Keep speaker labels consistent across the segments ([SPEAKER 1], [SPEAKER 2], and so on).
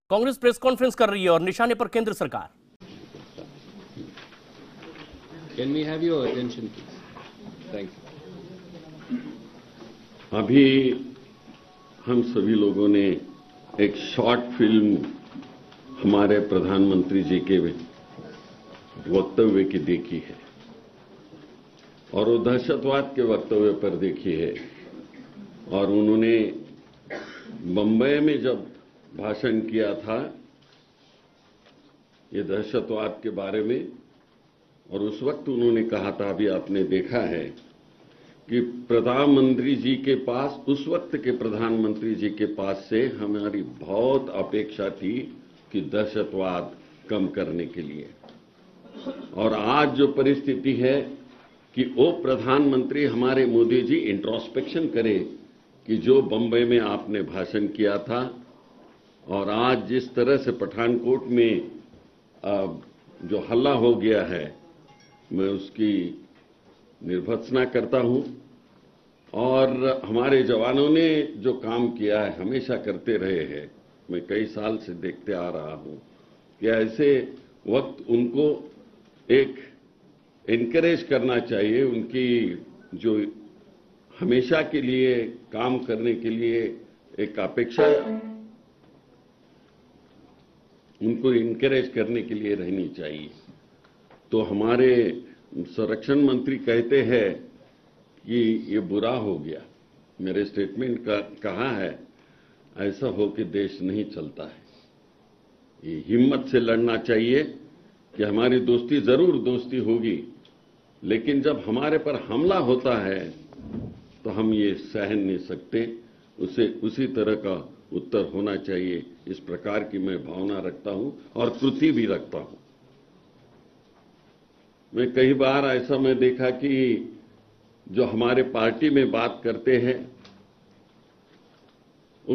[SPEAKER 1] Congress press conference कर रही है और निशाने पर केंद्र सरकार।
[SPEAKER 2] Can we have your attention, please? Thank you.
[SPEAKER 3] अभी हम सभी लोगों ने एक शॉर्ट फिल्म हमारे प्रधानमंत्री जी के वक्तव्य की देखी है और वो दहशतवाद के वक्तव्य पर देखी है। और उन्होंने बंबई में जब भाषण किया था ये दहशतवाद के बारे में, और उस वक्त उन्होंने कहा था, अभी आपने देखा है कि प्रधानमंत्री जी के पास, उस वक्त के प्रधानमंत्री जी के पास से हमारी बहुत अपेक्षा थी कि दहशतवाद कम करने के लिए। और आज जो परिस्थिति है कि वो प्रधानमंत्री हमारे मोदी जी इंट्रोस्पेक्शन करे कि जो बंबई में आपने भाषण किया था और आज जिस तरह से पठानकोट में जो हल्ला हो गया है, मैं उसकी निर्भत्सना करता हूं। और हमारे जवानों ने जो काम किया है, हमेशा करते रहे हैं, मैं कई साल से देखते आ रहा हूं कि ऐसे वक्त उनको एक एनकरेज करना चाहिए, उनकी जो हमेशा के लिए काम करने के लिए एक अपेक्षा उनको इनकरेज करने के लिए रहनी चाहिए। तो हमारे संरक्षण मंत्री कहते हैं कि ये बुरा हो गया, मेरे स्टेटमेंट का कहा है, ऐसा हो कि देश नहीं चलता है। ये हिम्मत से लड़ना चाहिए कि हमारी दोस्ती जरूर दोस्ती होगी, लेकिन जब हमारे पर हमला होता है तो हम ये सहन नहीं सकते, उसे उसी तरह का उत्तर होना चाहिए। इस प्रकार की मैं भावना रखता हूं और कृति भी रखता हूं। मैं कई बार ऐसा मैं देखा कि जो हमारे पार्टी में बात करते हैं वो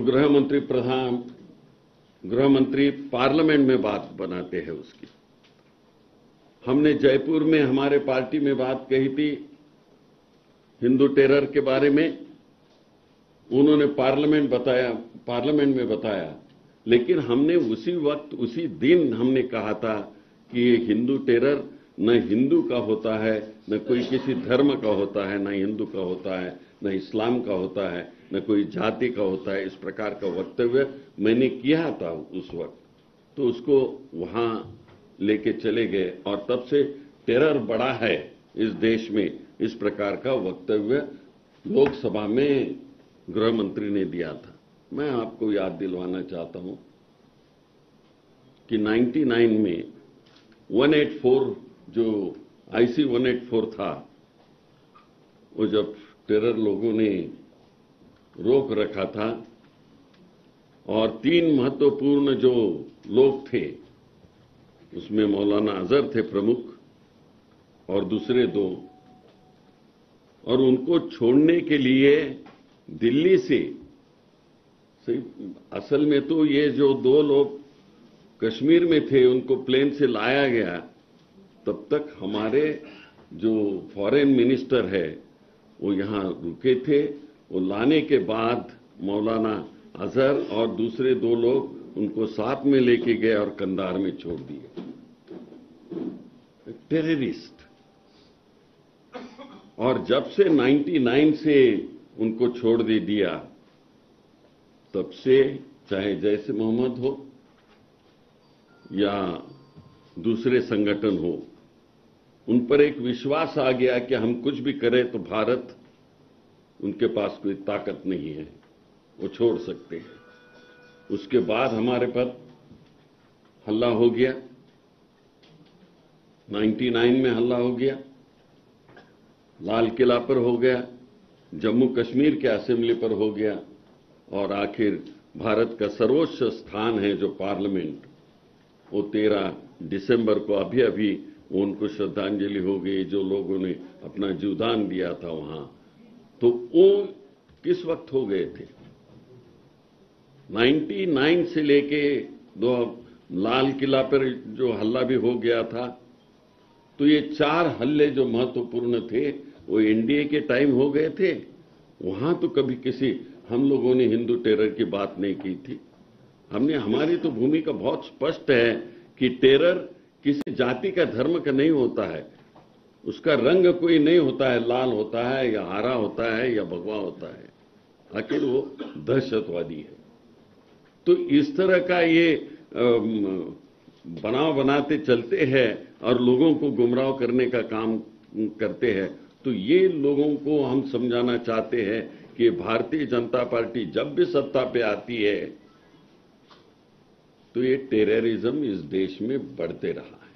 [SPEAKER 3] गृह मंत्री पार्लियामेंट में बात बनाते हैं उसकी। हमने जयपुर में हमारे पार्टी में बात कही थी हिंदू टेरर के बारे में, उन्होंने पार्लियामेंट में बताया, लेकिन हमने उसी वक्त उसी दिन हमने कहा था कि ये हिंदू टेरर न हिंदू का होता है, न कोई किसी धर्म का होता है, न हिंदू का होता है, न इस्लाम का होता है, न कोई जाति का होता है। इस प्रकार का वक्तव्य मैंने किया था उस वक्त, तो उसको वहां लेके चले गए और तब से टेरर बढ़ा है इस देश में। इस प्रकार का वक्तव्य लोकसभा में गृह मंत्री ने दिया था। मैं आपको याद दिलवाना चाहता हूं कि 99 में 184 जो IC 184 था, वो जब टेरर लोगों ने रोक रखा था और 3 महत्वपूर्ण जो लोग थे उसमें मौलाना अजहर थे प्रमुख और दूसरे 2, और उनको छोड़ने के लिए दिल्ली से, असल में तो ये जो 2 लोग कश्मीर में थे उनको प्लेन से लाया गया, तब तक हमारे जो फॉरेन मिनिस्टर है वो यहां रुके थे। वो लाने के बाद मौलाना अजहर और दूसरे 2 लोग उनको साथ में लेके गए और कंधार में छोड़ दिए। टेररिस्ट। और जब से 99 से उनको छोड़ दे दिया, तब से चाहे जैश ए मोहम्मद हो या दूसरे संगठन हो, उन पर एक विश्वास आ गया कि हम कुछ भी करें तो भारत, उनके पास कोई ताकत नहीं है, वो छोड़ सकते हैं। उसके बाद हमारे पर हल्ला हो गया, 99 में हल्ला हो गया, लाल किला पर हो गया, जम्मू कश्मीर के असेंबली पर हो गया, और आखिर भारत का सर्वोच्च स्थान है जो पार्लियामेंट, वो 13 दिसंबर को अभी उनको श्रद्धांजलि हो गई जो लोगों ने अपना जीवदान दिया था वहां। तो वो किस वक्त हो गए थे? 99 से लेके लाल किला पर जो हल्ला भी हो गया था, तो ये 4 हल्ले जो महत्वपूर्ण थे वो एनडीए के टाइम हो गए थे। वहां तो कभी हम लोगों ने हिंदू टेरर की बात नहीं की थी। हमारी तो भूमिका बहुत स्पष्ट है कि टेरर किसी जाति का धर्म का नहीं होता है, उसका रंग कोई नहीं होता है, लाल होता है या हरा होता है या भगवा होता है, आखिर वो दहशतवादी है। तो इस तरह का ये बनाव बनाते चलते हैं और लोगों को गुमराह करने का काम करते हैं। तो ये लोगों को हम समझाना चाहते हैं कि भारतीय जनता पार्टी जब भी सत्ता पे आती है तो ये टेररिज्म इस देश में बढ़ते रहा है।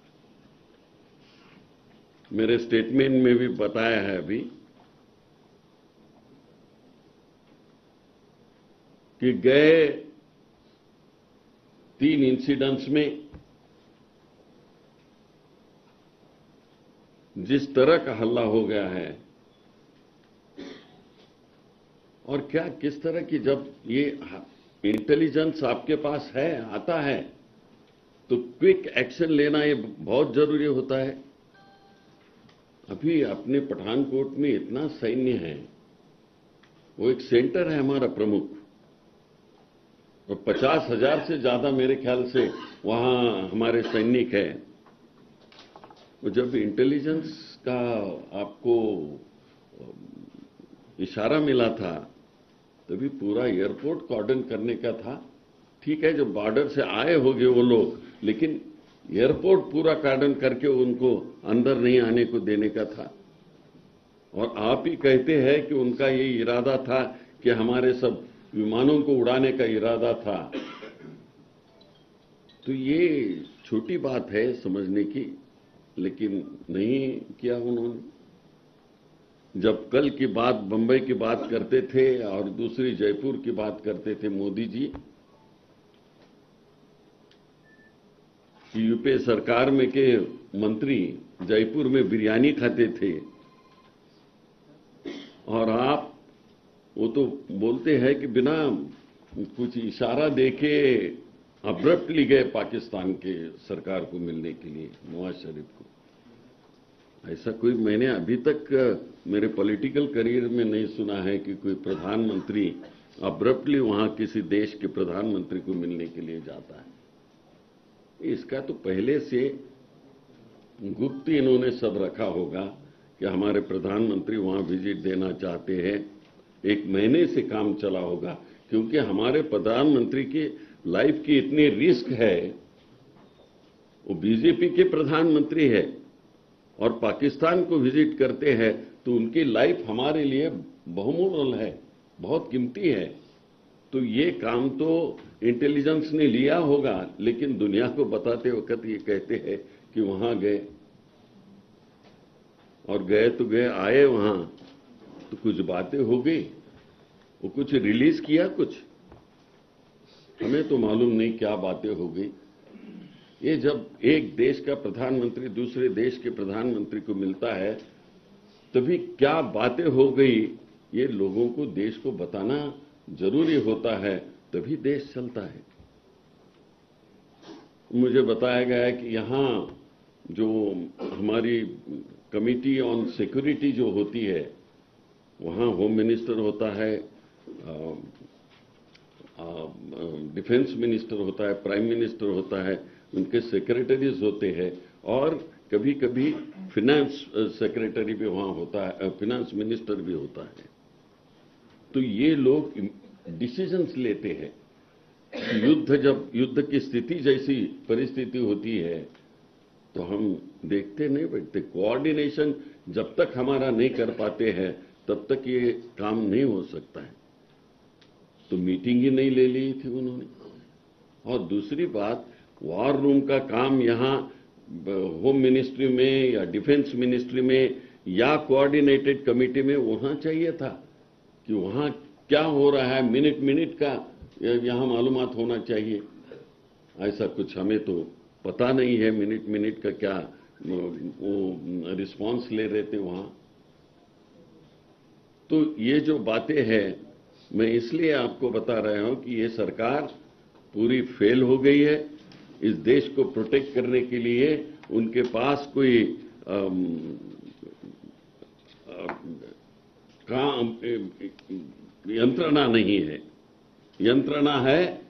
[SPEAKER 3] मेरे स्टेटमेंट में भी बताया है अभी कि गए 3 इंसिडेंट्स में जिस तरह का हल्ला हो गया है और क्या किस तरह की, जब ये इंटेलिजेंस आपके पास है, आता है, तो क्विक एक्शन लेना ये बहुत जरूरी होता है। अभी अपने पठानकोट में इतना सैन्य है, वो एक सेंटर है हमारा प्रमुख, और 50,000 से ज्यादा मेरे ख्याल से वहां हमारे सैनिक हैं। तो जब इंटेलिजेंस का आपको इशारा मिला था तभी पूरा एयरपोर्ट कॉर्डन करने का था। ठीक है, जब बॉर्डर से आए होंगे वो लोग, लेकिन एयरपोर्ट पूरा कॉर्डन करके उनको अंदर नहीं आने को देने का था। और आप ही कहते हैं कि उनका ये इरादा था कि हमारे सब विमानों को उड़ाने का इरादा था। तो ये छोटी बात है समझने की, लेकिन नहीं किया उन्होंने। जब कल की बात, बंबई की बात करते थे और दूसरी जयपुर की बात करते थे मोदी जी, कि यूपीए सरकार में के मंत्री जयपुर में बिरयानी खाते थे, और आप वो तो बोलते हैं कि बिना कुछ इशारा देके अब्रप्टली गए पाकिस्तान के सरकार को मिलने के लिए, नवाज शरीफ को। ऐसा कोई मैंने अभी तक मेरे पॉलिटिकल करियर में नहीं सुना है कि कोई प्रधानमंत्री अब्रप्टली वहां किसी देश के प्रधानमंत्री को मिलने के लिए जाता है। इसका तो पहले से गुप्त इन्होंने सब रखा होगा कि हमारे प्रधानमंत्री वहां विजिट देना चाहते हैं। 1 महीने से काम चला होगा, क्योंकि हमारे प्रधानमंत्री की लाइफ की इतनी रिस्क है। वो बीजेपी के प्रधानमंत्री है और पाकिस्तान को विजिट करते हैं, तो उनकी लाइफ हमारे लिए बहुमूल्य है, बहुत कीमती है। तो ये काम तो इंटेलिजेंस ने लिया होगा, लेकिन दुनिया को बताते वक्त ये कहते हैं कि वहां गए, और गए तो गए, आए वहां तो कुछ बातें हो गई, वो कुछ रिलीज किया, कुछ हमें तो मालूम नहीं क्या बातें हो गई। ये जब एक देश का प्रधानमंत्री दूसरे देश के प्रधानमंत्री को मिलता है तभी क्या बातें हो गई, ये लोगों को, देश को बताना जरूरी होता है, तभी देश चलता है। मुझे बताया गया है कि यहां जो हमारी कमिटी ऑन सिक्योरिटी जो होती है, वहां होम मिनिस्टर होता है, डिफेंस मिनिस्टर होता है, प्राइम मिनिस्टर होता है, उनके सेक्रेटरीज होते हैं, और कभी कभी फिनेंस सेक्रेटरी भी वहां होता है, फिनेंस मिनिस्टर भी होता है। तो ये लोग डिसीजंस लेते हैं। जब युद्ध की स्थिति जैसी परिस्थिति होती है तो हम देखते नहीं बैठते। कोऑर्डिनेशन जब तक हमारा नहीं कर पाते हैं तब तक ये काम नहीं हो सकता है। तो मीटिंग ही नहीं ले ली थी उन्होंने। और दूसरी बात, वॉर रूम का काम यहां होम मिनिस्ट्री में या डिफेंस मिनिस्ट्री में या कोऑर्डिनेटेड कमेटी में होना चाहिए था, कि वहां क्या हो रहा है मिनट मिनट का यहां मालूमात होना चाहिए। ऐसा कुछ हमें तो पता नहीं है, मिनट मिनट का क्या वो रिस्पांस ले रहे थे वहां। तो ये जो बातें हैं, मैं इसलिए आपको बता रहा हूं कि ये सरकार पूरी फेल हो गई है। इस देश को प्रोटेक्ट करने के लिए उनके पास कोई यंत्रणा नहीं है। यंत्रणा है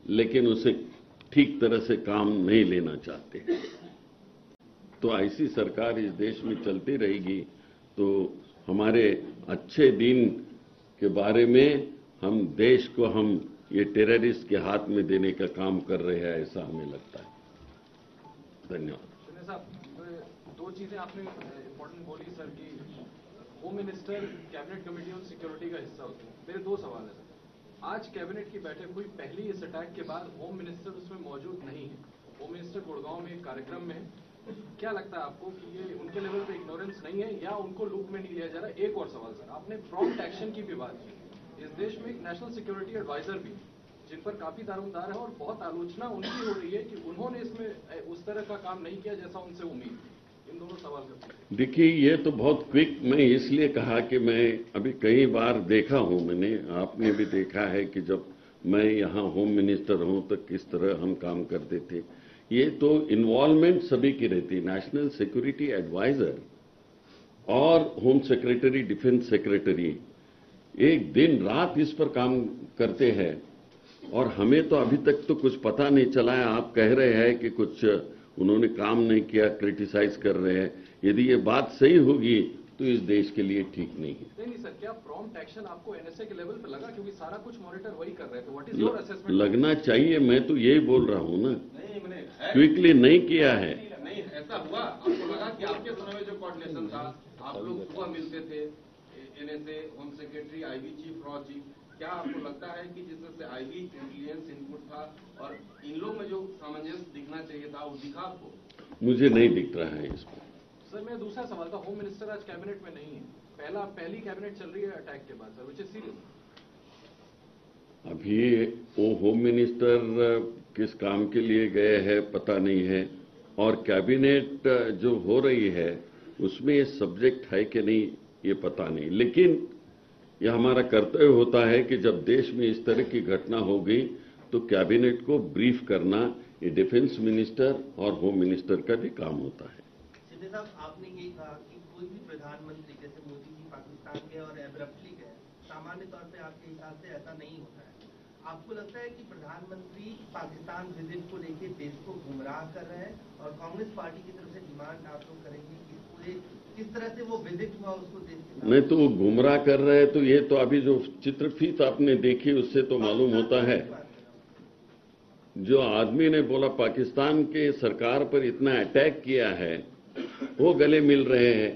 [SPEAKER 3] लेकिन उसे ठीक तरह से काम नहीं लेना चाहते। तो ऐसी सरकार इस देश में चलती रहेगी तो हमारे अच्छे दिन के बारे में हम देश को हम ये टेररिस्ट के हाथ में देने का काम कर रहे हैं, ऐसा हमें लगता है। धन्यवाद।
[SPEAKER 4] शिंदे साहब, दो चीजें आपने इम्पोर्टेंट बोली सर कि home minister cabinet committee on security का हिस्सा होते हैं। मेरे दो सवाल है सर। आज कैबिनेट की बैठक हुई, पहली इस अटैक के बाद होम मिनिस्टर उसमें मौजूद नहीं है। होम मिनिस्टर गुड़गांव में एक कार्यक्रम में है। क्या लगता है आपको कि ये उनके लेवल पे इग्नोरेंस नहीं है या उनको लूप में नहीं लिया जा रहा? एक और सवाल सर, आपने प्रॉम्प्ट एक्शन की भी बात की। इस देश में एक नेशनल सिक्योरिटी एडवाइजर भी जिन पर काफी दारोमदार है और बहुत आलोचना उनकी हो रही है कि उन्होंने इसमें उस तरह का काम नहीं किया जैसा उनसे उम्मीद थी। इन दोनों सवाल करते हैं।
[SPEAKER 3] देखिए, ये तो बहुत क्विक, मैं इसलिए कहा कि मैं अभी कई बार देखा हूं, मैंने, आपने भी देखा है कि जब मैं यहां होम मिनिस्टर हूं तो किस तरह हम काम करते थे। ये तो इन्वॉल्वमेंट सभी की रहती, नेशनल सिक्योरिटी एडवाइजर और होम सेक्रेटरी, डिफेंस सेक्रेटरी एक दिन रात इस पर काम करते हैं और हमें तो अभी तक तो कुछ पता नहीं चला है। आप कह रहे हैं कि कुछ उन्होंने काम नहीं किया, क्रिटिसाइज कर रहे हैं। यदि ये बात सही होगी तो इस देश के लिए ठीक नहीं है।
[SPEAKER 4] नहीं सर, क्या प्रॉम्प्ट एक्शन आपको एनएसए के लेवल पे लगा? क्योंकि सारा कुछ मॉनिटर वही कर रहे थे। What is your assessment?
[SPEAKER 3] लगना चाहिए, मैं तो यही बोल रहा हूं ना, क्विकली नहीं किया है।
[SPEAKER 5] नहीं, ऐसा हुआ? आपको लगा कि आपके समय में जो कोऑर्डिनेशन था, आप लोग सुबह मिलते थे, NSA, home secretary, IB chief, रॉ चीफ, क्या आपको लगता है कि जिस तरह से आईबी इंटेलिजेंस इनपुट था और इन लोग में जो सामंजस्य दिखना चाहिए था वो दिखा आपको?
[SPEAKER 3] मुझे नहीं दिख रहा है इसमें।
[SPEAKER 4] सर मेरा दूसरा सवाल था, होम मिनिस्टर आज कैबिनेट में नहीं है। पहली कैबिनेट चल रही है अटैक के बाद सर, विच इज सीरियस।
[SPEAKER 3] अभी वो होम मिनिस्टर किस काम के लिए गए हैं पता नहीं है, और कैबिनेट जो हो रही है उसमें ये सब्जेक्ट है कि नहीं ये पता नहीं। लेकिन यह हमारा कर्तव्य होता है कि जब देश में इस तरह की घटना हो गई तो कैबिनेट को ब्रीफ करना ये डिफेंस मिनिस्टर और होम मिनिस्टर का भी काम होता है।
[SPEAKER 6] शिंदे साहब, आपने ये कहा कि कोई भी प्रधानमंत्री, जैसे मोदी जी पाकिस्तान गए और एब्रप्टली गए, सामान्य तौर पे आपके हिसाब से ऐसा नहीं होता है। आपको लगता है कि प्रधानमंत्री पाकिस्तान विजिट को लेकर देश को गुमराह कर रहे हैं और कांग्रेस पार्टी की तरफ से डिमांड आप लोग करेंगे कि पूरे किस तरह से वो विजिट हुआ उसको देश के
[SPEAKER 3] नहीं तो वो गुमराह कर रहे हैं, तो ये तो अभी जो चित्रफीत आपने देखी उससे तो मालूम होता है। जो आदमी ने बोला पाकिस्तान के सरकार पर इतना अटैक किया है वो गले मिल रहे हैं।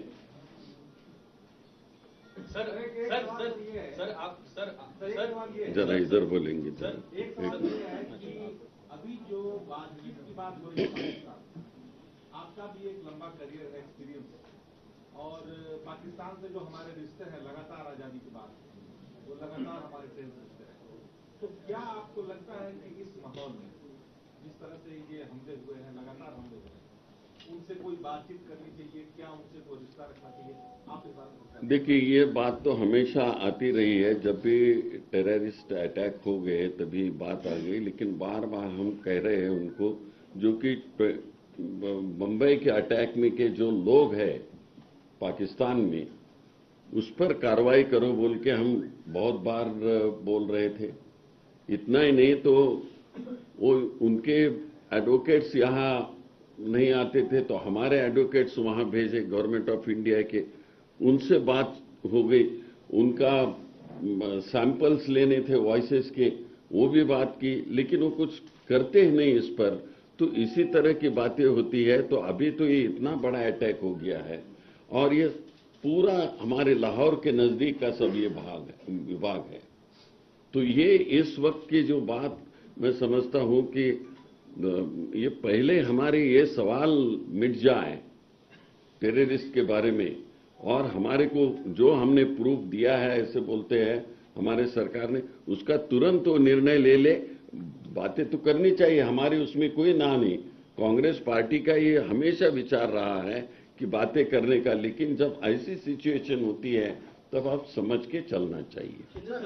[SPEAKER 3] जरा इधर बोलेंगे
[SPEAKER 7] सर, एक सवाल ये है कि अभी जो बातचीत की बात हो रही है, आपका भी एक लंबा करियर है, एक्सपीरियंस है और पाकिस्तान से जो हमारे रिश्ते हैं लगातार आजादी के बाद वो लगातार हमारे टेंस रिश्ते हैं। तो क्या आपको लगता है कि इस माहौल में जिस तरह से ये हमले हुए हैं, लगातार हमले हुए हैं, उनसे कोई बातचीत करनी चाहिए? क्या उनसे कोई रिश्ता रखना चाहिए? आप इस बारे में
[SPEAKER 3] देखिए, ये बात तो हमेशा आती रही है, जब भी टेररिस्ट अटैक हो गए तभी बात आ गई। लेकिन बार बार हम कह रहे हैं उनको, जो कि बम्बई के अटैक में के जो लोग हैं पाकिस्तान में, उस पर कार्रवाई करो बोल के हम बहुत बार बोल रहे थे। इतना ही नहीं तो वो उनके एडवोकेट्स यहाँ नहीं आते थे तो हमारे एडवोकेट्स वहां भेजे, गवर्नमेंट ऑफ इंडिया के, उनसे बात हो गई। उनका सैंपल्स लेने थे वॉइसेस के, वो भी बात की, लेकिन वो कुछ करते ही नहीं इस पर। तो इसी तरह की बातें होती है। तो अभी तो ये इतना बड़ा अटैक हो गया है और ये पूरा हमारे लाहौर के नजदीक का सब ये विभाग है। तो ये इस वक्त की जो बात मैं समझता हूं कि ये पहले हमारे ये सवाल मिट जाए टेररिस्ट के बारे में, और हमारे को जो हमने प्रूफ दिया है, ऐसे बोलते हैं हमारे सरकार ने, उसका तुरंत वो निर्णय ले ले। बातें तो करनी चाहिए, हमारी उसमें कोई ना नहीं। कांग्रेस पार्टी का ये हमेशा विचार रहा है कि बातें करने का, लेकिन जब ऐसी सिचुएशन होती है तब आप समझ के चलना चाहिए।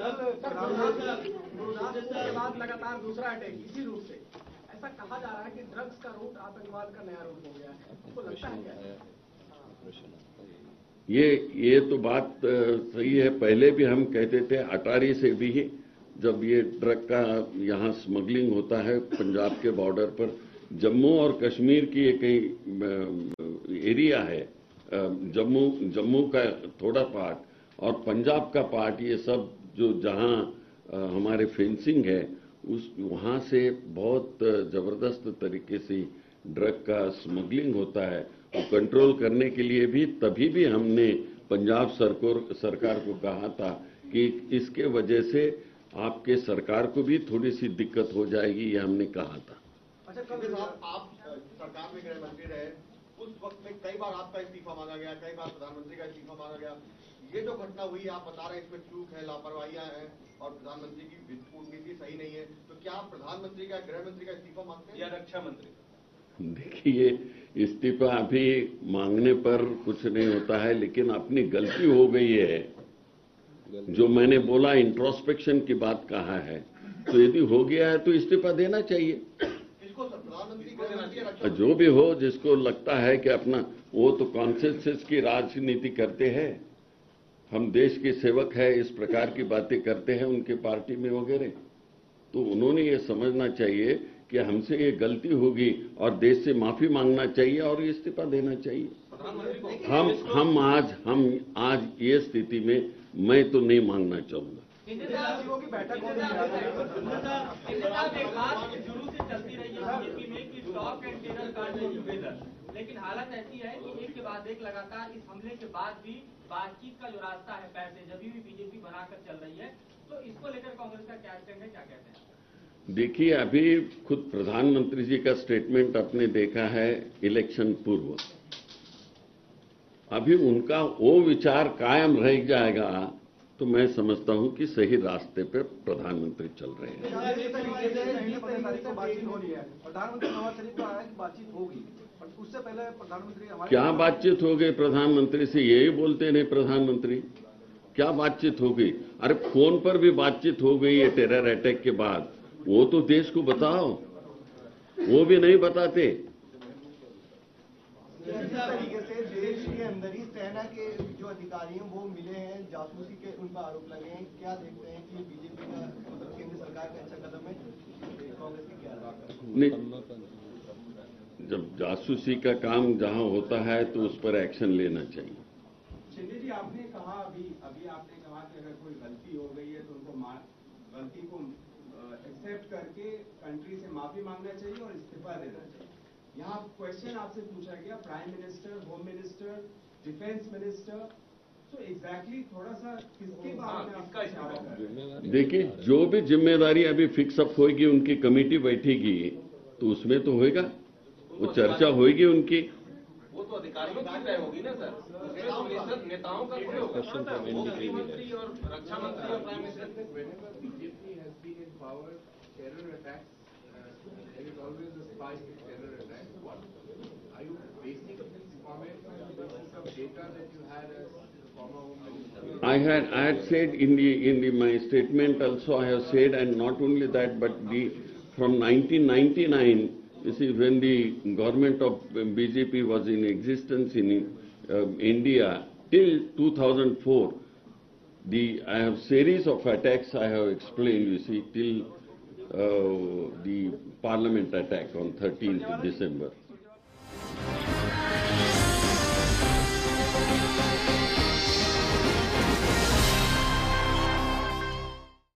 [SPEAKER 8] बाद लगातार दूसरा अटैक इसी रूट से, ऐसा कहा जा रहा है कि ड्रग्स का रूट आतंकवाद का नया रूट हो गया है, आपको लगता है क्या?
[SPEAKER 3] ये तो बात सही है। पहले भी हम कहते थे, अटारी से भी जब ये ड्रग का यहाँ स्मगलिंग होता है पंजाब के बॉर्डर पर, जम्मू और कश्मीर की एक एरिया है, जम्मू का थोड़ा पार्ट और पंजाब का पार्ट, ये सब जो जहाँ हमारे फेंसिंग है वहाँ से बहुत जबरदस्त तरीके से ड्रग का स्मगलिंग होता है। और कंट्रोल करने के लिए भी तभी भी हमने पंजाब सरकार को कहा था कि इसके वजह से आपके सरकार को भी थोड़ी सी दिक्कत हो जाएगी, ये हमने कहा था।
[SPEAKER 9] अच्छा, कल आप सरकार में गृह मंत्री रहे, उस वक्त में कई बार आपका इस्तीफा मांगा गया, कई बार प्रधानमंत्री का इस्तीफा मांगा गया। ये जो घटना हुई आप बता रहे हैं इसमें चूक है, लापरवाहियां हैं और प्रधानमंत्री की कूटनीति सही नहीं है, तो क्या आप प्रधानमंत्री का, गृह मंत्री का इस्तीफा मांगते हैं या रक्षा मंत्री?
[SPEAKER 3] देखिए, इस्तीफा अभी मांगने पर कुछ नहीं होता है, लेकिन अपनी गलती हो गई है। जो मैंने बोला इंट्रोस्पेक्शन की बात कहा है, तो यदि हो गया है तो इस्तीफा देना चाहिए। जो भी हो, जिसको लगता है कि अपना, वो तो कॉन्सेंसस की राजनीति करते हैं। हम देश के सेवक है, इस प्रकार की बातें करते हैं उनके पार्टी में वगैरह, तो उन्होंने ये समझना चाहिए कि हमसे ये गलती होगी और देश से माफी मांगना चाहिए और इस्तीफा देना चाहिए। हम आज ये स्थिति में मैं तो नहीं मांगना चाहूंगा।
[SPEAKER 8] की बैठक हो रही है,
[SPEAKER 10] लेकिन हालत ऐसी है कि एक के बाद एक लगातार इस हमले के बाद भी बातचीत का जो रास्ता है पैसे जब भी बीजेपी बनाकर चल रही है, तो इसको लेकर कांग्रेस का क्या स्टैंड है, क्या कहते हैं?
[SPEAKER 3] देखिए, अभी खुद प्रधानमंत्री जी का स्टेटमेंट आपने देखा है इलेक्शन पूर्व। अभी उनका वो विचार कायम रह जाएगा तो मैं समझता हूं कि सही रास्ते पे प्रधानमंत्री चल रहे हैं।
[SPEAKER 8] प्रधानमंत्री नवाज शरीफ का है कि बातचीत होगी, उससे पहले प्रधानमंत्री
[SPEAKER 3] क्या बातचीत हो गई प्रधानमंत्री से? यही बोलते नहीं प्रधानमंत्री, क्या बातचीत हो गई? अरे फोन पर भी बातचीत हो गई है टेरर अटैक के बाद, वो तो देश को बताओ, वो भी नहीं बताते।
[SPEAKER 9] इस तरीके से देश के अंदर ही सेना के जो अधिकारी हैं वो मिले हैं, जासूसी के उन पर आरोप लगे हैं। क्या देखते हैं कि बीजेपी का, मतलब केंद्र सरकार का अच्छा कदम है, कांग्रेस की क्या राय?
[SPEAKER 3] जब जासूसी का काम जहां होता है तो उस पर एक्शन लेना चाहिए।
[SPEAKER 7] शिंदे जी, आपने कहा अभी आपने कहा कि अगर कोई गलती हो गई है तो उनको गलती को एक्सेप्ट करके कंट्री से माफी मांगना चाहिए और इस्तीफा देना चाहिए। यहाँ क्वेश्चन आपसे पूछा गया, prime minister, home minister, defence minister, तो एग्जैक्टली थोड़ा सा किसके बारे में आपका इशारा कर रहे हैं?
[SPEAKER 3] देखिए, जो भी जिम्मेदारी अभी फिक्सअप होगी, उनकी कमेटी बैठेगी तो उसमें तो होएगा, वो चर्चा होगी उनकी।
[SPEAKER 5] वो तो अधिकारियों की तय होगी ना सर, उसमें नेताओं का थोड़ी होगा। मुख्यमंत्री और रक्षा मंत्री और prime minister
[SPEAKER 4] BJP has been in power, terror attacks, there is always a spike in terror attacks. What are you basing this comment on the basis of data that you had as former Home Minister?
[SPEAKER 3] I had said in my statement also, I have said, and not only that, but from 1999, you see, when the government of BJP was in existence in India till 2004, I have series of attacks I have explained, you see, till the parliament attack on 13th December.